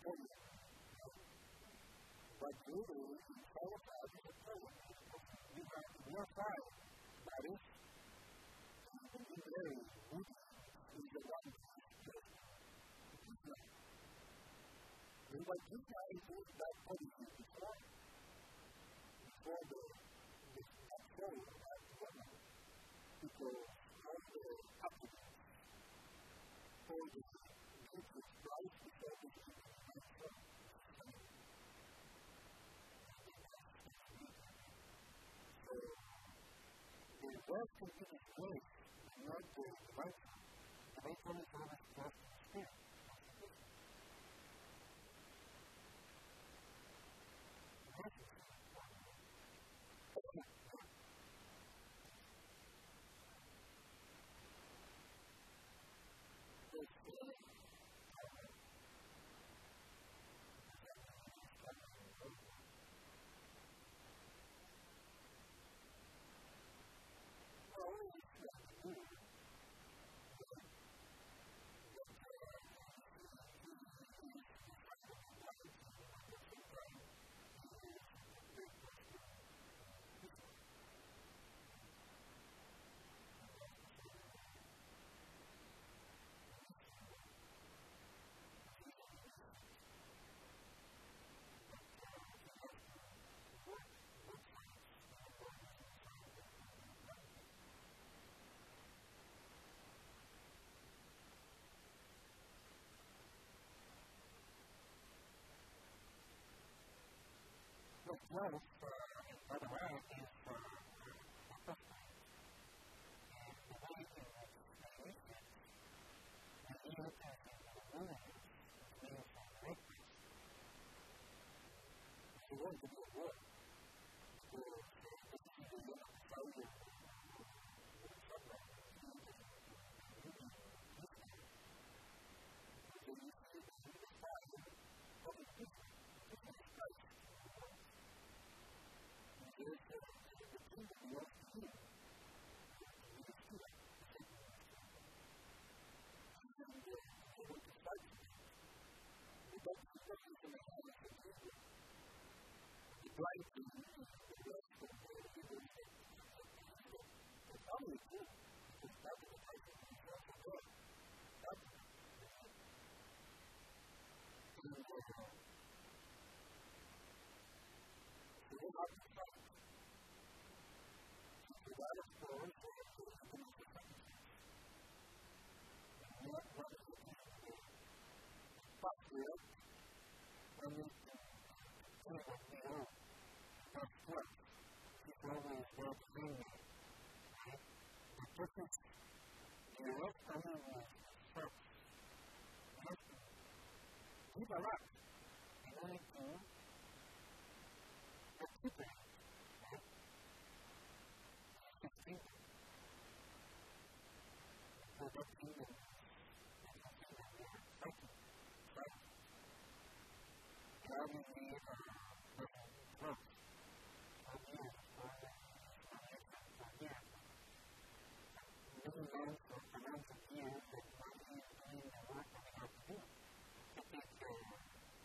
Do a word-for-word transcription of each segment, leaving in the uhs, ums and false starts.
But really, in qualified as a person, you have your side, that is, when you marry, you is the one who is good. And what you guys do is that what you did before, before the, this story about the woman, people are the happiness, for the Jesus Christ, before the Jesus Christ. So, the world can be disgraced, not the right. The right one is always trust in spirit. What wealth, uh, by the way, is uh, a person. And the way in which they use it, and even if it's in the wilderness, which means from the witness, it's going to be a war. So, so this is the way of the soldier or the submarine. So you see the other side of the people. This is Christ. There is a kingdom of life here. It is here. And they want to fight it. They don't see what is in the hand of the people. The blind people, the rest of the people, the family too, because that's the person who is also there. That's the person. And uh, so they have to fight. That is for us, for us, for us, for us, for us. And what, what is it to do? But here, when we do what we do, that's what is always well being, right? The difference, the left only was first. You have to keep a lot in order to keep it. So that kingdom is a kingdom we are fighting, right? How do we are living close? For years, for years, for years, for years. Living on for amounts of years that not even doing the work that we have to do to take care of.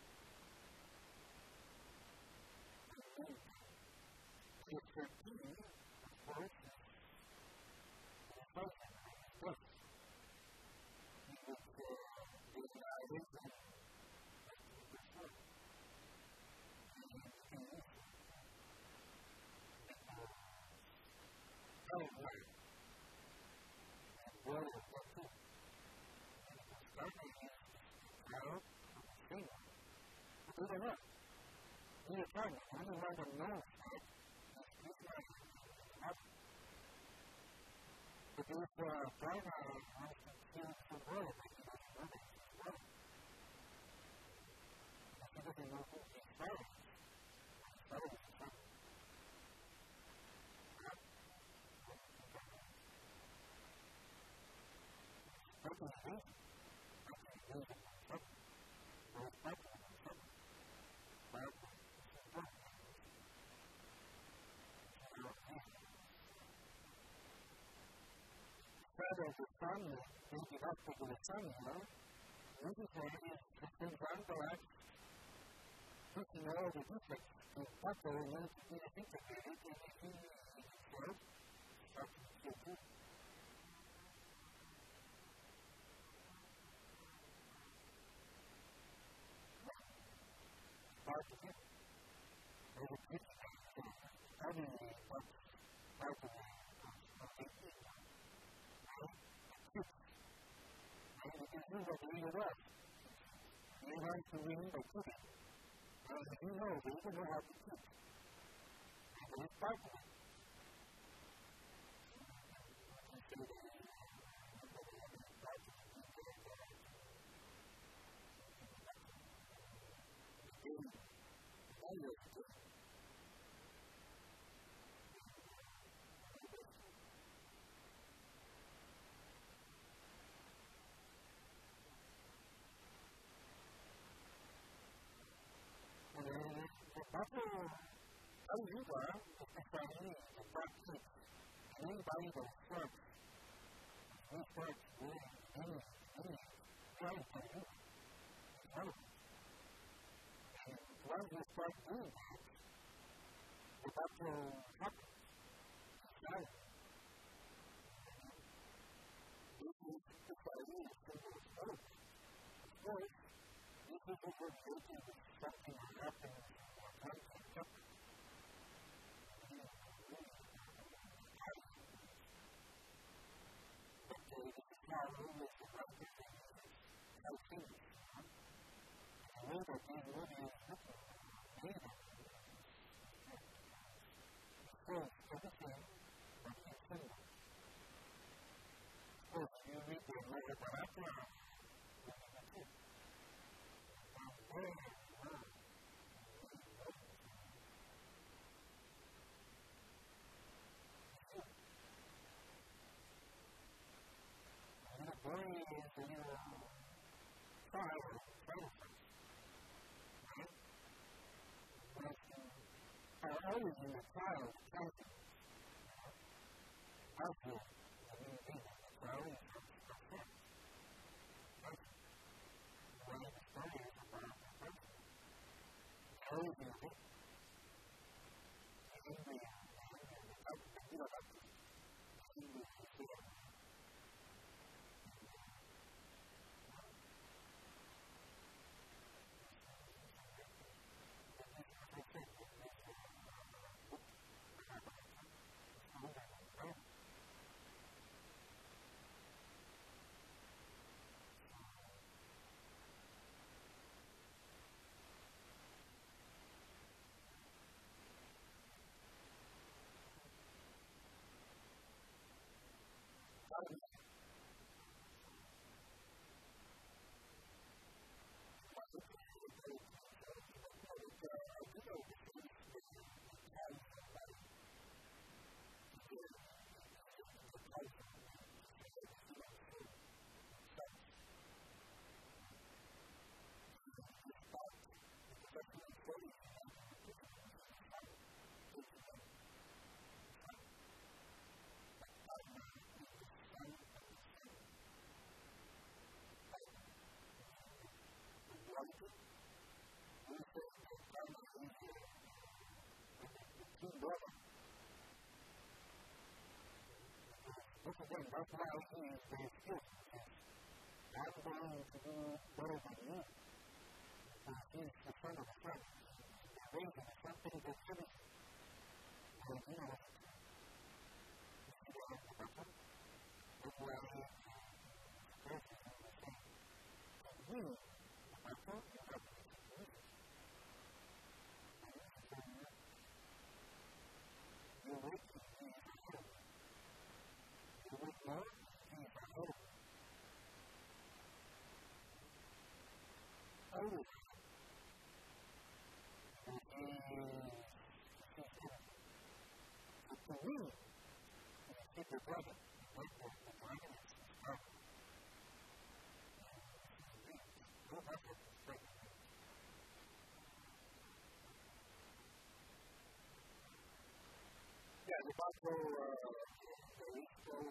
And then, if thirteen, of course, is the person. Yes. He was uh, united and that's what he and he became Muslim. Because Helen and brother were too. And it was starting against the crowd of the singer. But they don't know. Either time, the only one that knows that is Krishna and Helen. But there's a guy now who wants to kill the world, but he doesn't know that he's well. But he doesn't know who his father is. His father is his son. Right? What is his father? What is his reason? What is his reason for something? Or his father for something? Well, this is what it is. This is how it is. Father of the family, maybe that's the good family, no? This is why it's been done by us personality defects in Paco wanted to be integrated in the human world, starting to feel good. Part of it, or the kitchen, having the part of the eighteen. Now, kids. Now, you can do what you need to you learn to win by cooking. And if you know, they even know how to cook. And they start with it. You say that you know, start with it. Again, all your good. After I knew that, especially the practice, anybody that starts, who starts doing any, any, trying to do it, it's relevant. And once you start doing that, the battle happens. It's silent. This is the idea of simple sport. Of course, this is what we're making with something that happens. But this is how always the right thing is how things are. The way that these movies look made of of course, everything but in symbol. Of course, you read the Mahabharata, you read the truth. And there, Boy is a little trial of sacrifice, right? But are always in the trial of counting. Also, I mean, the trial is of fun. That's one of the stories about the person. Always in it. In the, in the, you know, that's in the, in the, Once again, that's why I see the excuse. I'm going to do better than you. And he's the son of a son. He's raising something that's heavy. And you know what? You see what I'm about? That's why I express it in the same. And you, I thought you got this situation. And this is what you know. You're waiting to see if I know. You wait more, see if I know. Always. And he is but to win, you see the brother, the brother, the brother is strong. No matter the strength. Yeah, the battle, uh, the Easter,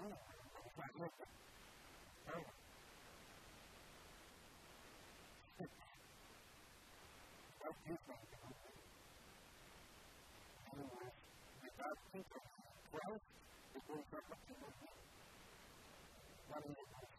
anywhere, but it's not open. Oh. Six. What do you think of it? Anyways, without thinking twice, it goes up a single thing. What is it?